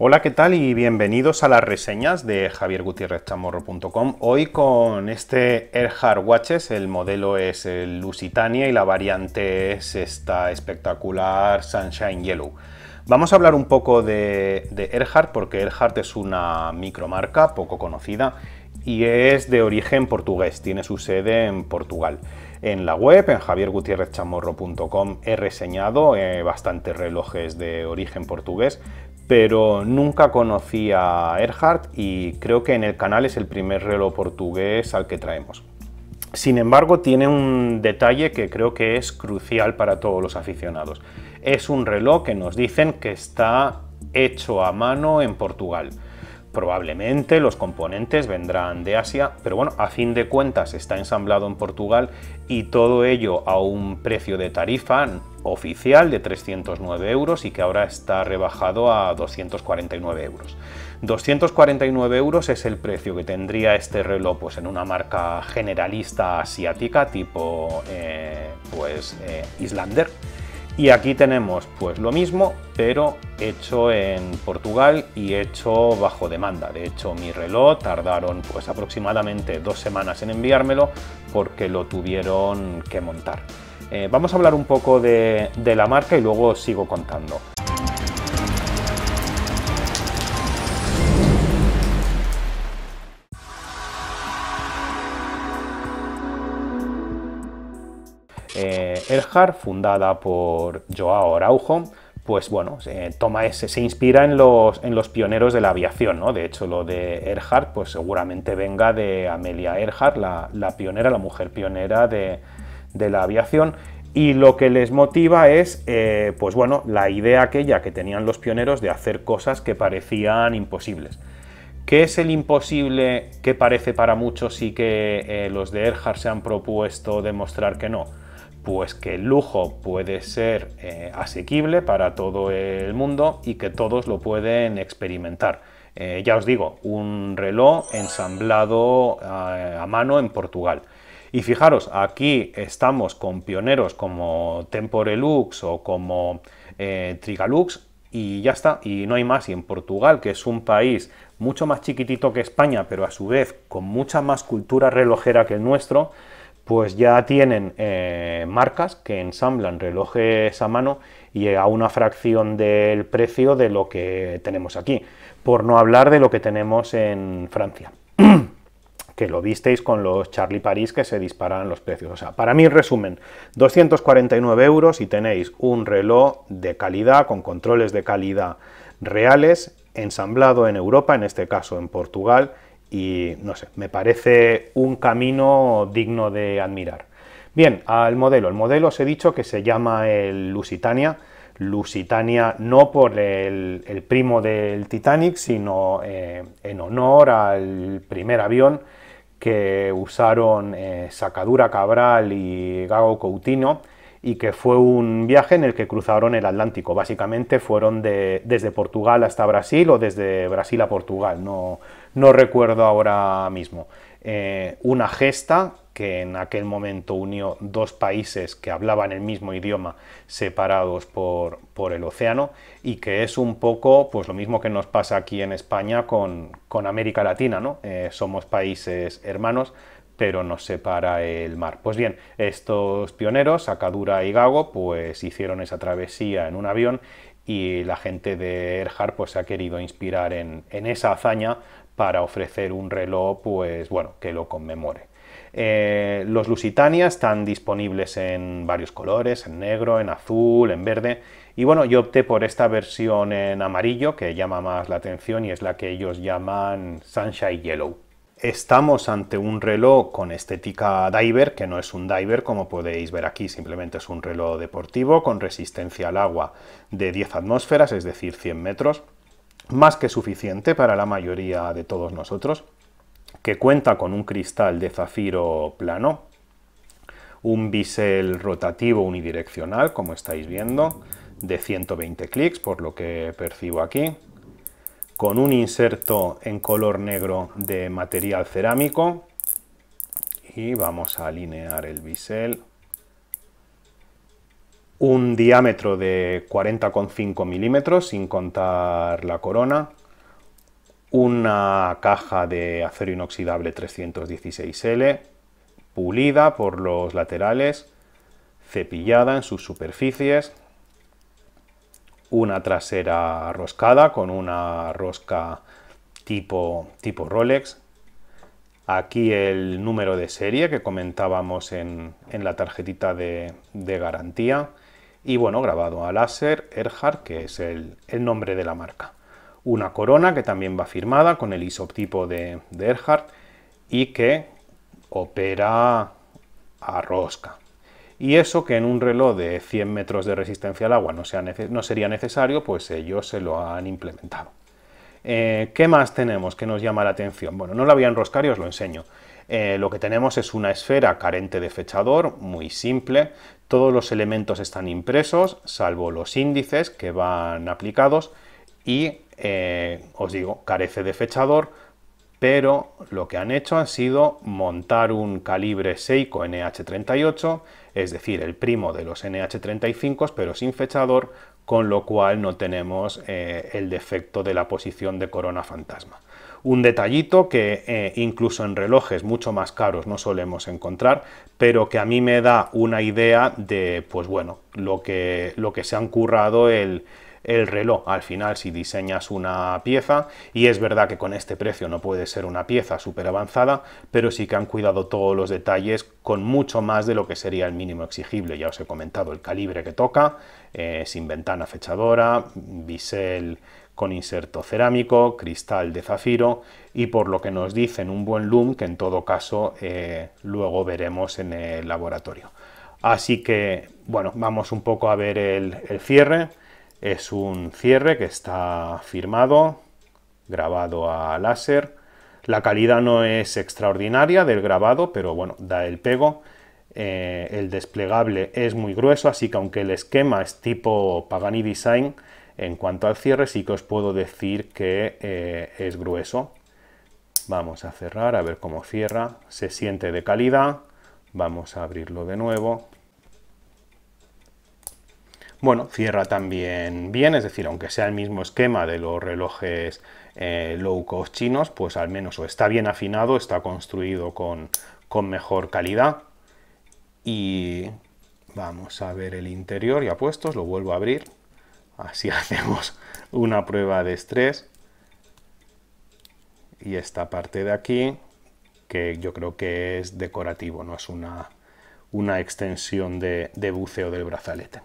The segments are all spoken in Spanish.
Hola, ¿qué tal? Y bienvenidos a las reseñas de javiergutierrezchamorro.com. Hoy con este Erhard Watches, el modelo es el Lusitania y la variante es esta espectacular Sunshine Yellow. Vamos a hablar un poco de Erhard porque Erhard es una micromarca poco conocida y es de origen portugués, tiene su sede en Portugal. En la web, en javiergutierrezchamorro.com, he reseñado bastantes relojes de origen portugués, pero nunca conocí a Erhard y creo que en el canal es el primer reloj portugués al que traemos. Sin embargo, tiene un detalle que creo que es crucial para todos los aficionados. Es un reloj que nos dicen que está hecho a mano en Portugal. Probablemente los componentes vendrán de Asia, pero bueno, a fin de cuentas está ensamblado en Portugal y todo ello a un precio de tarifa oficial de 309 euros y que ahora está rebajado a 249 euros. 249 euros es el precio que tendría este reloj pues, en una marca generalista asiática tipo Islander. Y aquí tenemos pues lo mismo, pero hecho en Portugal y hecho bajo demanda. De hecho, mi reloj tardaron pues aproximadamente 2 semanas en enviármelo porque lo tuvieron que montar. Vamos a hablar un poco de la marca y luego os sigo contando. Erhard, fundada por João Araujo, pues bueno, se inspira en los pioneros de la aviación, ¿no? De hecho, lo de Erhard, pues seguramente venga de Amelia Earhart, la pionera, la mujer pionera de la aviación. Y lo que les motiva es, pues bueno, la idea aquella que tenían los pioneros de hacer cosas que parecían imposibles. ¿Qué es el imposible que parece para muchos y que los de Erhard se han propuesto demostrar que no? Pues que el lujo puede ser asequible para todo el mundo y que todos lo pueden experimentar. Ya os digo, un reloj ensamblado a mano en Portugal. Y fijaros, aquí estamos con pioneros como Temporelux o como Trigalux y ya está, y no hay más. Y en Portugal, que es un país mucho más chiquitito que España, pero a su vez con mucha más cultura relojera que el nuestro, pues ya tienen marcas que ensamblan relojes a mano y a una fracción del precio de lo que tenemos aquí, por no hablar de lo que tenemos en Francia, que lo visteis con los Charlie Paris que se disparan los precios. O sea, para mí, en resumen, 249 euros y tenéis un reloj de calidad, con controles de calidad reales, ensamblado en Europa, en este caso en Portugal, y no sé, me parece un camino digno de admirar. Bien, al modelo. El modelo os he dicho que se llama el Lusitania. Lusitania no por el primo del Titanic, sino en honor al primer avión que usaron Sacadura Cabral y Gago Coutinho, y que fue un viaje en el que cruzaron el Atlántico. Básicamente fueron desde Portugal hasta Brasil o desde Brasil a Portugal, no recuerdo ahora mismo. Una gesta que en aquel momento unió dos países que hablaban el mismo idioma separados por el océano, y que es un poco pues lo mismo que nos pasa aquí en España con América Latina, ¿no? Somos países hermanos, pero nos separa el mar. Pues bien, estos pioneros, Sacadura y Gago, pues hicieron esa travesía en un avión y la gente de Erhard pues se ha querido inspirar en esa hazaña para ofrecer un reloj pues bueno, que lo conmemore. Los Lusitania están disponibles en varios colores, en negro, en azul, en verde, y bueno, yo opté por esta versión en amarillo que llama más la atención y es la que ellos llaman Sunshine Yellow. Estamos ante un reloj con estética diver, que no es un diver como podéis ver aquí, simplemente es un reloj deportivo con resistencia al agua de 10 atmósferas, es decir, 100 metros, más que suficiente para la mayoría de todos nosotros, que cuenta con un cristal de zafiro plano, un bisel rotativo unidireccional, como estáis viendo, de 120 clics, por lo que percibo aquí, con un inserto en color negro de material cerámico, y vamos a alinear el bisel un diámetro de 40,5 milímetros sin contar la corona, una caja de acero inoxidable 316L, pulida por los laterales, cepillada en sus superficies, una trasera roscada con una rosca tipo Rolex, aquí el número de serie que comentábamos en la tarjetita de garantía y bueno, grabado a láser Erhard, que es el nombre de la marca. Una corona que también va firmada con el isotipo de Erhard y que opera a rosca. Y eso que en un reloj de 100 metros de resistencia al agua no sería necesario, pues ellos se lo han implementado. ¿Qué más tenemos que nos llama la atención? Bueno, no la voy a enroscar y os lo enseño. Lo que tenemos es una esfera carente de fechador, muy simple. Todos los elementos están impresos, salvo los índices que van aplicados y, os digo, carece de fechador, pero lo que han hecho ha sido montar un calibre Seiko NH38, es decir, el primo de los NH35, pero sin fechador, con lo cual no tenemos el defecto de la posición de corona fantasma. Un detallito que incluso en relojes mucho más caros no solemos encontrar, pero que a mí me da una idea de, pues bueno, lo que se han currado el reloj. Al final, si diseñas una pieza, y es verdad que con este precio no puede ser una pieza súper avanzada, pero sí que han cuidado todos los detalles con mucho más de lo que sería el mínimo exigible. Ya os he comentado el calibre que toca, sin ventana fechadora, bisel con inserto cerámico, cristal de zafiro y por lo que nos dicen un buen loom que en todo caso luego veremos en el laboratorio. Así que bueno, vamos un poco a ver el cierre. Es un cierre que está firmado, grabado a láser. La calidad no es extraordinaria del grabado, pero bueno, da el pego. El desplegable es muy grueso, así que aunque el esquema es tipo Pagani Design, en cuanto al cierre sí que os puedo decir que es grueso. Vamos a cerrar, a ver cómo cierra. Se siente de calidad. Vamos a abrirlo de nuevo. Bueno, cierra también bien, es decir, aunque sea el mismo esquema de los relojes low cost chinos, pues al menos o está bien afinado, está construido con mejor calidad. Y vamos a ver el interior ya puestos, lo vuelvo a abrir. Así hacemos una prueba de estrés. Y esta parte de aquí, que yo creo que es decorativo, no es una extensión de buceo del brazalete.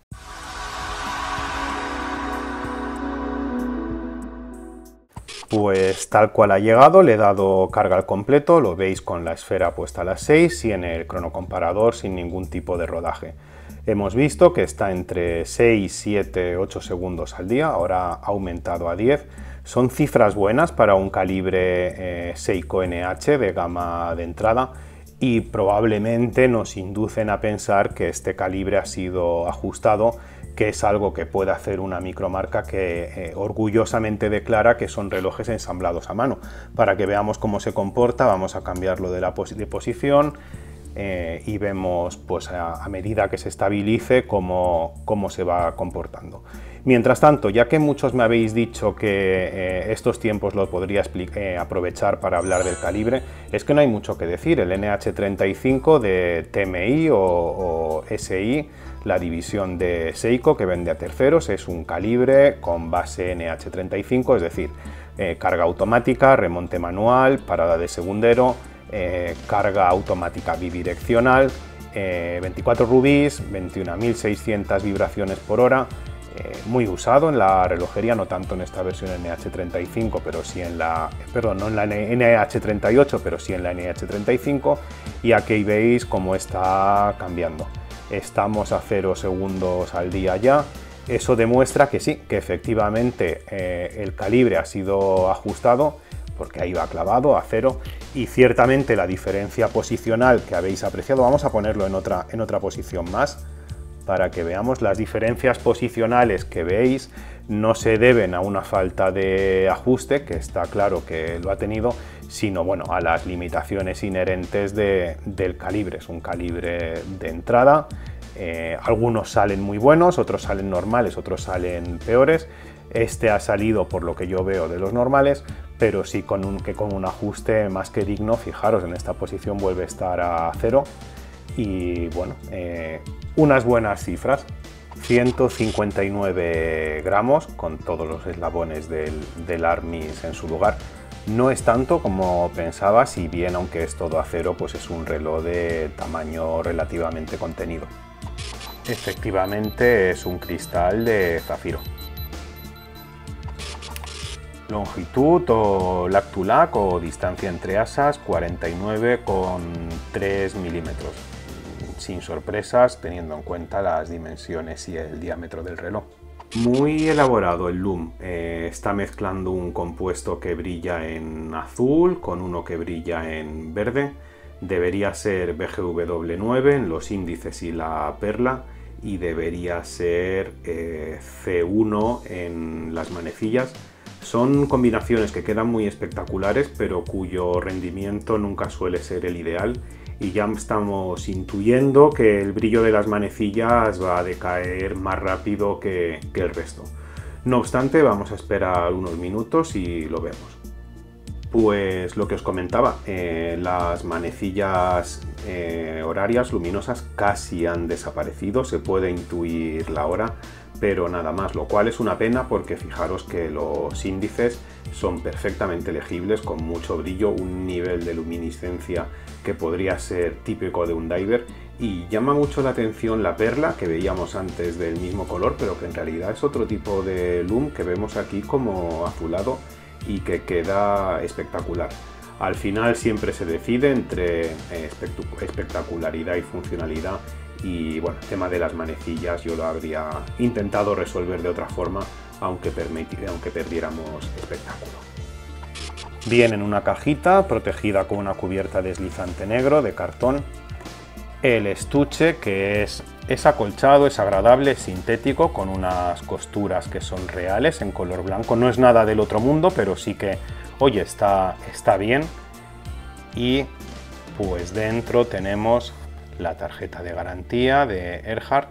Pues tal cual ha llegado, le he dado carga al completo, lo veis con la esfera puesta a las 6 y en el cronocomparador sin ningún tipo de rodaje. Hemos visto que está entre 6, 7, 8 segundos al día, ahora ha aumentado a 10. Son cifras buenas para un calibre Seiko NH de gama de entrada y probablemente nos inducen a pensar que este calibre ha sido ajustado, que es algo que puede hacer una micromarca que orgullosamente declara que son relojes ensamblados a mano. Para que veamos cómo se comporta, vamos a cambiarlo de posición y vemos pues, a medida que se estabilice cómo se va comportando. Mientras tanto, ya que muchos me habéis dicho que estos tiempos los podría aprovechar para hablar del calibre, es que no hay mucho que decir. El NH35 de TMI o SI, la división de Seiko que vende a terceros, es un calibre con base NH35, es decir, carga automática, remonte manual, parada de segundero, carga automática bidireccional, 24 rubíes, 21.600 vibraciones por hora, muy usado en la relojería, no tanto en esta versión NH35, pero sí en la, perdón, no en la NH38, pero sí en la NH35, y aquí veis cómo está cambiando. Estamos a 0 segundos al día ya. Eso demuestra que sí, que efectivamente el calibre ha sido ajustado, porque ahí va clavado a 0, y ciertamente la diferencia posicional que habéis apreciado, vamos a ponerlo en otra posición más, para que veamos las diferencias posicionales que veis, no se deben a una falta de ajuste, que está claro que lo ha tenido, sino bueno, a las limitaciones inherentes del calibre. Es un calibre de entrada, Algunos salen muy buenos, otros salen normales, otros salen peores. Este ha salido, por lo que yo veo, de los normales, pero sí con un ajuste más que digno. Fijaros, en esta posición vuelve a estar a 0 y bueno, unas buenas cifras. 159 gramos con todos los eslabones del Armis en su lugar. No es tanto como pensaba, si bien aunque es todo acero, pues es un reloj de tamaño relativamente contenido. Efectivamente es un cristal de zafiro. Longitud o lac to lac o distancia entre asas 49,3 milímetros. Sin sorpresas, teniendo en cuenta las dimensiones y el diámetro del reloj. Muy elaborado el lume, está mezclando un compuesto que brilla en azul con uno que brilla en verde. Debería ser BGW9 en los índices y la perla, y debería ser C1 en las manecillas. Son combinaciones que quedan muy espectaculares, pero cuyo rendimiento nunca suele ser el ideal. Y ya estamos intuyendo que el brillo de las manecillas va a decaer más rápido que el resto. No obstante, vamos a esperar unos minutos y lo vemos. Pues lo que os comentaba, las manecillas horarias luminosas casi han desaparecido, se puede intuir la hora, pero nada más, lo cual es una pena porque fijaros que los índices son perfectamente legibles, con mucho brillo, un nivel de luminiscencia que podría ser típico de un diver, y llama mucho la atención la perla que veíamos antes del mismo color, pero que en realidad es otro tipo de lume que vemos aquí como azulado y que queda espectacular. Al final siempre se decide entre espectacularidad y funcionalidad, y bueno, el tema de las manecillas yo lo habría intentado resolver de otra forma, aunque perdiéramos espectáculo. Viene en una cajita protegida con una cubierta deslizante negro de cartón. El estuche, que es acolchado, es agradable, es sintético, con unas costuras que son reales en color blanco. No es nada del otro mundo, pero sí que, oye, está bien. Y pues dentro tenemos la tarjeta de garantía de Erhard,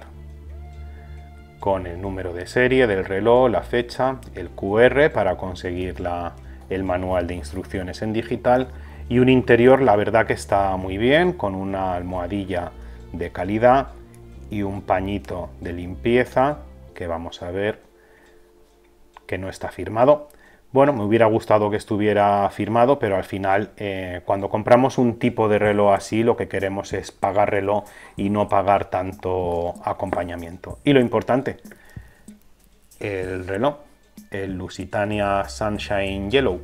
con el número de serie del reloj, la fecha, el QR para conseguir el manual de instrucciones en digital, y un interior, la verdad que está muy bien, con una almohadilla de calidad y un pañito de limpieza que vamos a ver que no está firmado. Bueno, me hubiera gustado que estuviera firmado, pero al final cuando compramos un tipo de reloj así, lo que queremos es pagar reloj y no pagar tanto acompañamiento. Y lo importante, el reloj, el Lusitania Sunshine Yellow.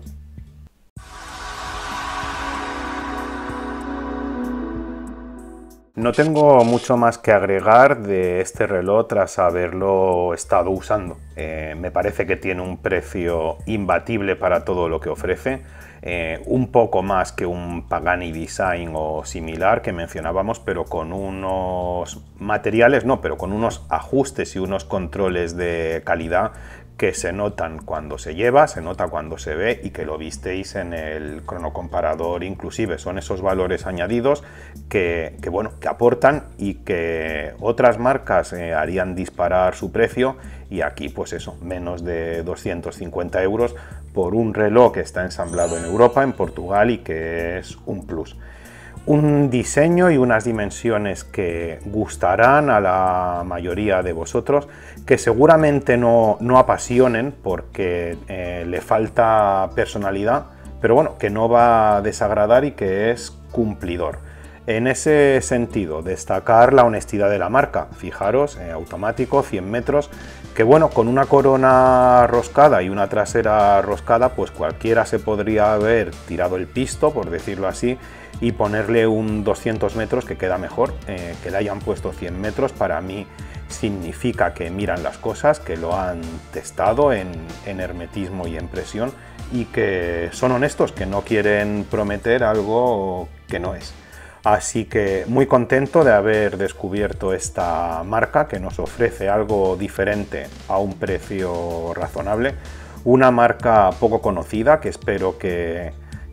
No tengo mucho más que agregar de este reloj tras haberlo estado usando. Me parece que tiene un precio imbatible para todo lo que ofrece, un poco más que un Pagani Design o similar que mencionábamos, pero con unos materiales, no, pero con unos ajustes y unos controles de calidad que se notan cuando se lleva, se nota cuando se ve, y que lo visteis en el cronocomparador inclusive. Son esos valores añadidos que aportan y que otras marcas harían disparar su precio, y aquí pues eso, menos de 250 euros por un reloj que está ensamblado en Europa, en Portugal, y que es un plus. Un diseño y unas dimensiones que gustarán a la mayoría de vosotros, que seguramente no apasionen porque le falta personalidad, pero bueno, que no va a desagradar y que es cumplidor. En ese sentido, destacar la honestidad de la marca. Fijaros, automático, 100 metros, que bueno, con una corona roscada y una trasera roscada, pues cualquiera se podría haber tirado el pisto, por decirlo así, y ponerle un 200 metros que queda mejor. Que le hayan puesto 100 metros para mí significa que miran las cosas, que lo han testado en hermetismo y en presión, y que son honestos, que no quieren prometer algo que no es. Así que muy contento de haber descubierto esta marca que nos ofrece algo diferente a un precio razonable. Una marca poco conocida que espero que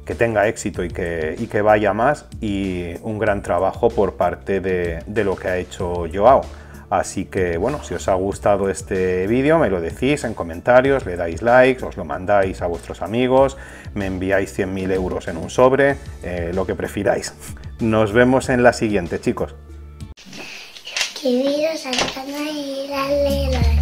que tenga éxito y que vaya más, y un gran trabajo por parte de lo que ha hecho Joao. Así que bueno, si os ha gustado este vídeo me lo decís en comentarios, le dais likes, os lo mandáis a vuestros amigos, me enviáis 100.000 euros en un sobre, lo que prefiráis. Nos vemos en la siguiente, chicos. Suscribiros al canal y darle like.